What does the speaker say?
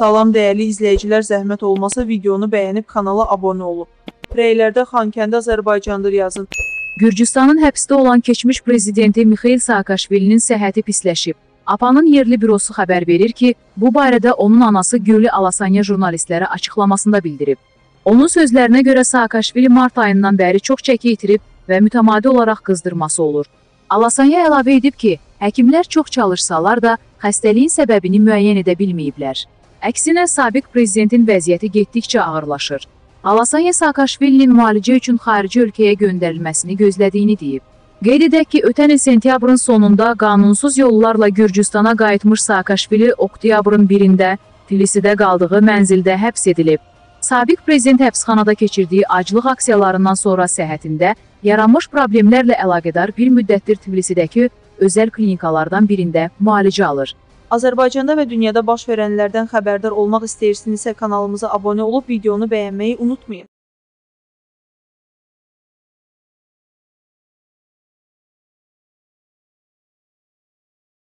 Salam dəyərli izləyicilər, zəhmət olmasa videonu bəyənib kanala abunə olun. Rəylərdə Xankəndi Azərbaycandır yazın. Gürcüstanın həbsdə olan keçmiş prezidenti Mixail Saakashvilinin səhhəti pisləşib. APA'nın yerli bürosu xəbər verir ki, bu barədə onun anası Gülli Alasanya jurnalistlərə açıqlamasında bildirib. Onun sözlərinə görə Saakashvili mart ayından bəri çox çəki itirib və mütəmadi olaraq qızdırması olur. Alasanya əlavə edib ki, həkimlər çox çalışsalar da xəstəliyin səbəbini müəyyən edə bilməyiblər. Əksinə, sabiq prezidentin vəziyyəti getdikcə ağırlaşır. Alasanya Saakashvilinin müalicə üçün xarici ölkəyə göndərilməsini gözlədiyini deyib. Qeyd edək ki, ötən il sentyabrın sonunda qanunsuz yollarla Gürcüstana qayıtmış Saakashvili oktyabrın 1-də Tiflisdə qaldığı mənzildə həbs edilib. Sabiq prezident həbsxanada keçirdiyi aclıq aksiyalarından sonra səhhətində yaranmış problemlərlə əlaqədar bir müddətdir Tiflisidəki özəl klinikalardan birində müalicə alır. Azərbaycanda və dünyada baş verənlərdən xəbərdar olmaq istəyirsinizsə kanalımıza abunə olub videonu bəyənməyi unutmayın.